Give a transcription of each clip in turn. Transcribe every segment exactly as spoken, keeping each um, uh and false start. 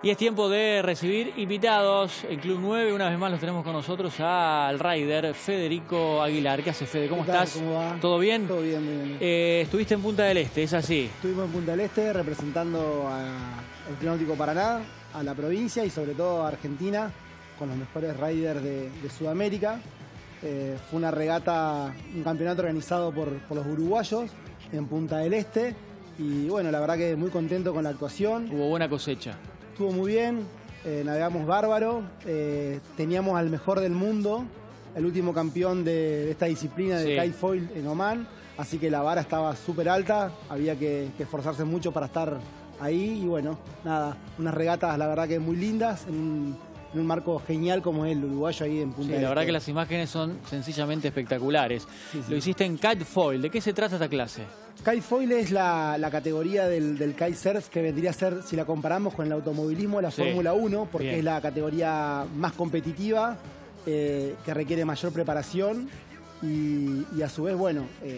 Y es tiempo de recibir invitados en Club nueve. Una vez más los tenemos con nosotros al rider Federico Aguilar. ¿Qué hace, Fede? ¿Cómo ¿Qué tal? estás? ¿Cómo va? ¿Todo bien? Todo bien, bien, bien. Eh, estuviste en Punta del Este, ¿es así? Estuvimos en Punta del Este representando al Club Náutico Paraná, a la provincia y sobre todo a Argentina, con los mejores riders de, de Sudamérica. Eh, fue una regata, un campeonato organizado por, por los uruguayos en Punta del Este. Y bueno, la verdad que muy contento con la actuación. Hubo buena cosecha. Estuvo muy bien, eh, navegamos bárbaro, eh, teníamos al mejor del mundo, el último campeón de, de esta disciplina de Sí. kite foil en Oman, así que la vara estaba súper alta, había que, que esforzarse mucho para estar ahí y bueno, nada, unas regatas la verdad que muy lindas, en un, en un marco genial como es el uruguayo ahí en Punta Sí, del la verdad Este. que las imágenes son sencillamente espectaculares. Sí, sí. Lo hiciste en kite foil. ¿De qué se trata esta clase? Kite foil es la, la categoría del, del kitesurf que vendría a ser, si la comparamos con el automovilismo, la Sí. Fórmula uno, porque Bien. es la categoría más competitiva, eh, que requiere mayor preparación y, y a su vez, bueno, eh,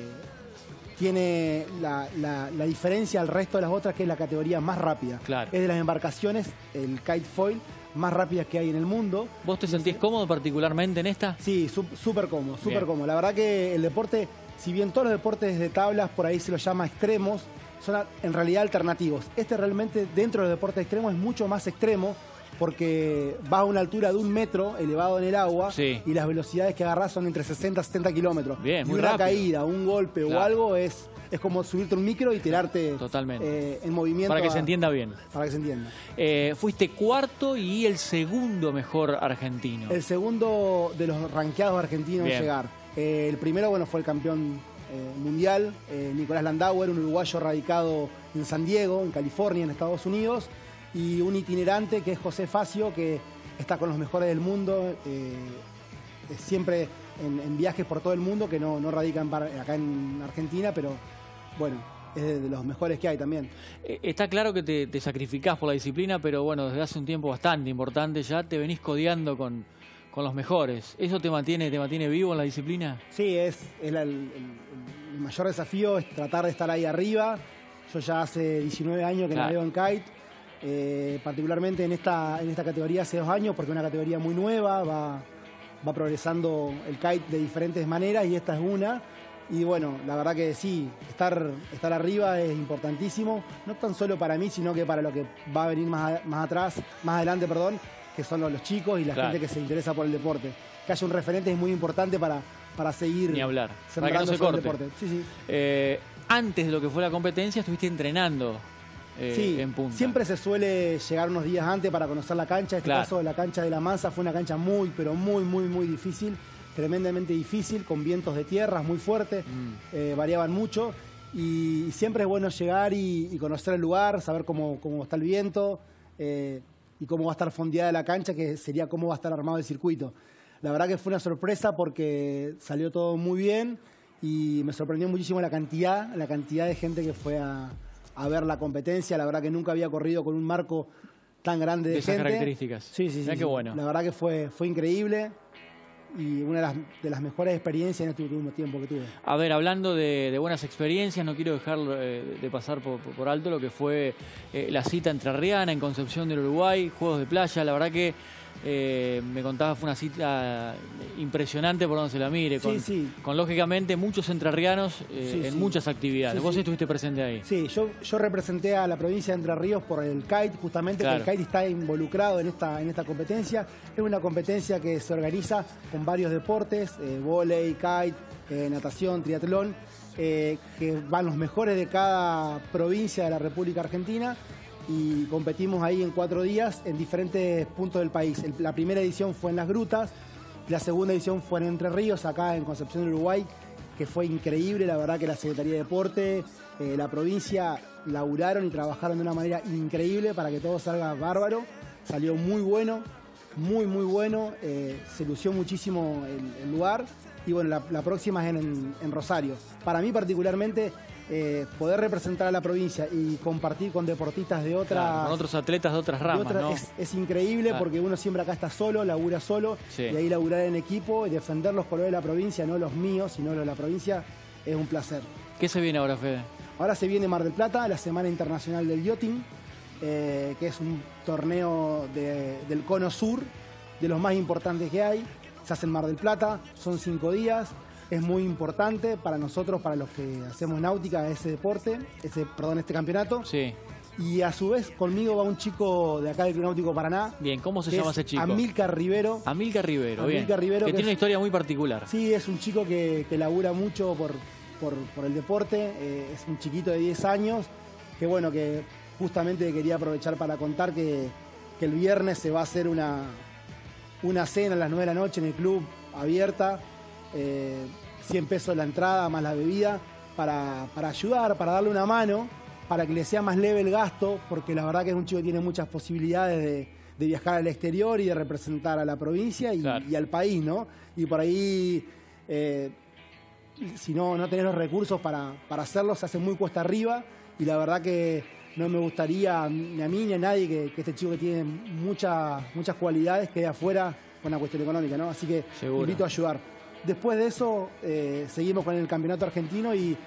tiene la, la- la diferencia al resto de las otras, que es la categoría más rápida. Claro. Es de las embarcaciones, el kite foil, más rápidas que hay en el mundo. ¿Vos te sentís cómodo particularmente en esta? Sí, su- súper cómodo, súper Bien. cómodo. La verdad que el deporte, si bien todos los deportes de tablas por ahí se los llama extremos, son a- en realidad alternativos. Este realmente dentro de los deportes extremos es mucho más extremo porque va a una altura de un metro elevado en el agua Sí. y las velocidades que agarrás son entre sesenta y setenta kilómetros. Bien, y muy una rápido. caída, un golpe Claro. o algo es, es como subirte a un micro y tirarte Totalmente. eh, en movimiento. Para que a- se entienda bien. Para que se entienda. Eh, fuiste cuarto y el segundo mejor argentino. El segundo de los ranqueados argentinos Bien. en llegar. Eh, el primero, bueno, fue el campeón eh, mundial, eh, Nicolás Landauer, un uruguayo radicado en San Diego, en California, en Estados Unidos, y un itinerante que es José Facio, que está con los mejores del mundo, eh, es siempre en, en viajes por todo el mundo, que no, no radica en par- acá en Argentina, pero bueno, es de, de los mejores que hay también. Eh, Está claro que te, te sacrificás por la disciplina, pero bueno, desde hace un tiempo bastante importante ya te venís codeando con, con los mejores. ¿Eso te mantiene, te mantiene vivo en la disciplina? Sí, es, es la- el, el- el mayor desafío es tratar de estar ahí arriba. Yo ya hace diecinueve años que Claro. navego en kite, eh, particularmente en esta, en esta categoría hace dos años, porque es una categoría muy nueva, va, va progresando el kite de diferentes maneras y esta es una. Y bueno, la verdad que sí, estar, estar arriba es importantísimo, no tan solo para mí, sino que para lo que va a venir más, a- más atrás, más adelante, perdón, que son los, los chicos y la Claro. gente que se interesa por el deporte. Que haya un referente es muy importante para, para seguir Ni hablar. Para que no sembrando se sobre el corte. deporte. Sí, sí. Eh, antes de lo que fue la competencia estuviste entrenando eh, Sí, en Punta. siempre se suele llegar unos días antes para conocer la cancha. En este Claro. caso, la cancha de La Mansa fue una cancha muy, pero muy, muy, muy difícil. Tremendamente difícil, con vientos de tierras muy fuertes, Mm. eh, variaban mucho. Y siempre es bueno llegar y, y conocer el lugar, saber cómo, cómo está el viento eh, y cómo va a estar fondeada la cancha, que sería cómo va a estar armado el circuito. La verdad que fue una sorpresa porque salió todo muy bien y me sorprendió muchísimo la cantidad, la cantidad de gente que fue a, a ver la competencia. La verdad que nunca había corrido con un marco tan grande de, De esas gente. características. Sí, sí, sí. Mirá qué sí. bueno. La verdad que fue, fue increíble y una de las, de las mejores experiencias en este último tiempo que tuve. A ver, hablando de, de buenas experiencias, no quiero dejar eh, de pasar por, por- por alto lo que fue eh, la cita entrerriana en Concepción del Uruguay, Juegos de Playa. La verdad que eh, me contaba fue una cita impresionante por donde se la mire, Sí, con, sí. con lógicamente muchos entrerrianos eh, Sí, en sí. muchas actividades. Sí, Vos sí. estuviste presente ahí. Sí, yo, yo representé a la provincia de Entre Ríos por el kite, justamente Claro. porque el kite está involucrado en esta, en esta competencia. Es una competencia que se organiza con varios deportes, eh, vóley, kite, eh, natación, triatlón, eh, que van los mejores de cada provincia de la República Argentina y competimos ahí en cuatro días en diferentes puntos del país. El- la primera edición fue en Las Grutas, la segunda edición fue en Entre Ríos, acá en Concepción del Uruguay, que fue increíble. La verdad que la Secretaría de Deporte, eh, la provincia, laburaron y trabajaron de una manera increíble para que todo salga bárbaro. Salió muy bueno, muy, muy bueno. Eh, se lució muchísimo el, el lugar. Y bueno, la, la próxima es en, en Rosario. Para mí particularmente, eh, poder representar a la provincia y compartir con deportistas de otras... Claro, con otros atletas de otras de ramas, otra- ¿no? es, es increíble Claro. porque uno siempre acá está solo, labura solo, Sí. y ahí laburar en equipo y defender los colores de la provincia, no los míos, sino los de la provincia, es un placer. ¿Qué se viene ahora, Fede? Ahora se viene Mar del Plata, la Semana Internacional del Yachting, eh, que es un torneo de, del Cono Sur, de los más importantes que hay. Se hace en Mar del Plata, son cinco días. Es muy importante para nosotros, para los que hacemos náutica, ese deporte, ese, perdón, este campeonato. Sí. Y a su vez conmigo va un chico de acá del Club Náutico Paraná. Bien, ¿cómo se llama ese chico? Amílcar Rivero. Amílcar Rivero, Amílcar bien. Rivero, que, que tiene es, una historia muy particular. Sí, es un chico que, que labura mucho por, por, por el deporte. Eh, es un chiquito de diez años. Que bueno, que justamente quería aprovechar para contar que, que el viernes se va a hacer una, una cena a las nueve de la noche en el club abierta. Eh, cien pesos la entrada más la bebida para, para ayudar, para darle una mano, para que le sea más leve el gasto, porque la verdad que es un chico que tiene muchas posibilidades de, de viajar al exterior y de representar a la provincia y, claro. y al país, ¿no? Y por ahí, eh, si no, no tenés los recursos para, para hacerlo, se hace muy cuesta arriba y la verdad que no me gustaría ni a mí ni a nadie que, que este chico que tiene mucha, muchas cualidades quede afuera con la cuestión económica, ¿no? Así que Seguro. invito a ayudar. Después de eso, eh, seguimos con el campeonato argentino y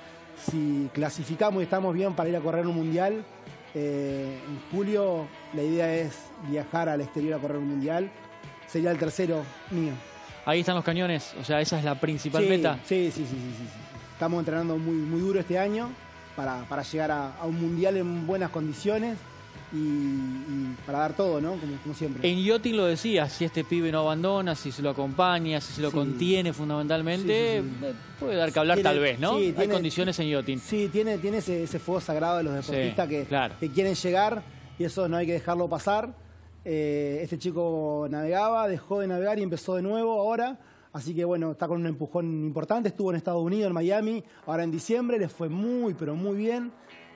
si clasificamos y estamos bien para ir a correr un mundial, eh, en julio la idea es viajar al exterior a correr un mundial. Sería el tercero mío. Ahí están los cañones, o sea, esa es la principal sí, meta. Sí, sí, sí, sí, sí, sí. Estamos entrenando muy, muy duro este año para, para llegar a, a un mundial en buenas condiciones. Y, y para dar todo, ¿no? Como, como siempre. En yachting lo decías, si este pibe no abandona, si se lo acompaña, si se lo sí. contiene fundamentalmente, sí, sí, sí. puede dar que hablar tiene, tal vez, ¿no? Sí, Hay tiene, condiciones en yachting. Sí, tiene, tiene ese, ese fuego sagrado de los deportistas sí, que, claro. que quieren llegar y eso no hay que dejarlo pasar. Eh, este chico navegaba, dejó de navegar y empezó de nuevo ahora. Así que bueno, está con un empujón importante. Estuvo en Estados Unidos, en Miami, ahora en diciembre, le fue muy, pero muy bien.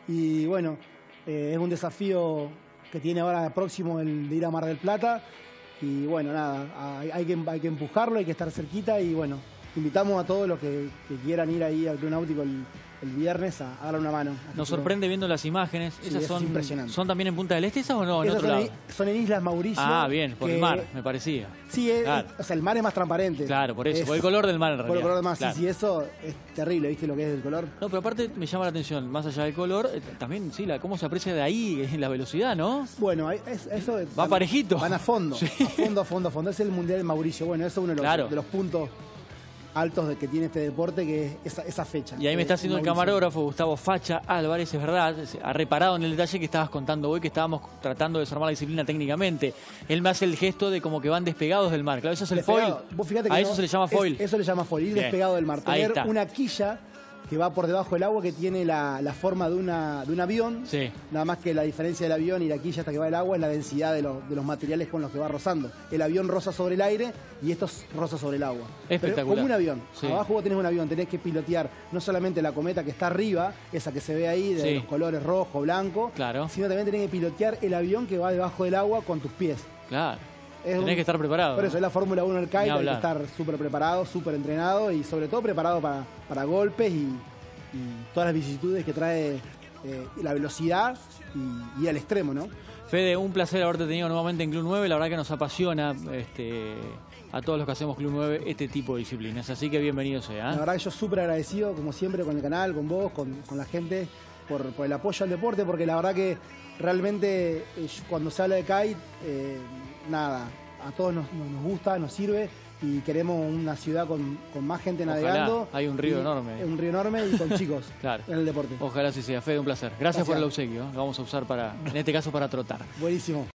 Y bueno... Eh, es un desafío que tiene ahora próximo el de ir a Mar del Plata y bueno, nada, hay, hay, que, hay que empujarlo, hay que estar cerquita y bueno, invitamos a todos los que, que quieran ir ahí al Club Náutico el, el viernes a, a darle una mano. Nos sorprende viendo las imágenes, sí, esas son, impresionantes. ¿Son también en Punta del Este esas o no? En esas otro son, lado. En, son en Islas Mauricio. Ah, bien, por que, el mar, me parecía. Sí, es, claro. es, o sea, el mar es más transparente. Claro, por eso, es, por el color del mar en realidad. Por el color del mar, claro. sí, sí, eso es terrible, ¿viste lo que es el color? No, pero aparte me llama la atención, más allá del color, eh, también, sí, la, cómo se aprecia de ahí la velocidad, ¿no? Bueno, es, eso... Va van, parejito. Van a fondo, sí. a fondo, a fondo, a fondo. Es el Mundial de Mauricio, bueno, eso es uno de los, claro. de los puntos altos de que tiene este deporte, que es esa, esa fecha. Y ahí me está haciendo el camarógrafo Gustavo Facha Álvarez, es verdad, ha reparado en el detalle que estabas contando hoy, que estábamos tratando de desarmar la disciplina técnicamente. Él me hace el gesto de como que van despegados del mar. Claro, eso es el despegado. foil. Vos fíjate que a no, eso se le llama foil. Es, eso le llama foil, ir Bien. despegado del mar. Tener Ahí está. una quilla que va por debajo del agua, que tiene la, la forma de, una, de un avión. Sí. Nada más que la diferencia del avión y la quilla hasta que va el agua es la densidad de, lo, de los materiales con los que va rozando. El avión roza sobre el aire y esto roza sobre el agua. Espectacular. Pero como un avión. Sí. Abajo vos tenés un avión, tenés que pilotear no solamente la cometa que está arriba, esa que se ve ahí, de sí. los colores rojo, blanco, claro. sino también tenés que pilotear el avión que va debajo del agua con tus pies. Claro. Es Tenés un, que estar preparado. Por eso, ¿no? es la Fórmula uno del kite, hay que hablar. estar súper preparado, súper entrenado y sobre todo preparado para, para golpes y, y todas las vicisitudes que trae eh, la velocidad y, y al extremo, ¿no? Fede, un placer haberte tenido nuevamente en Club nueve, la verdad que nos apasiona este, a todos los que hacemos Club nueve este tipo de disciplinas, así que bienvenido sea. ¿eh? La verdad que yo súper agradecido, como siempre, con el canal, con vos, con, con la gente, por, por el apoyo al deporte, porque la verdad que realmente eh, cuando se habla de kite, eh, nada, a todos nos, nos gusta, nos sirve y queremos una ciudad con, con más gente Ojalá. navegando. Hay un río y, enorme. Un río enorme y con chicos claro. en el deporte. Ojalá así sea. Fede, un placer. Gracias, Gracias. por el obsequio. Lo vamos a usar para, en este caso, para trotar. Buenísimo.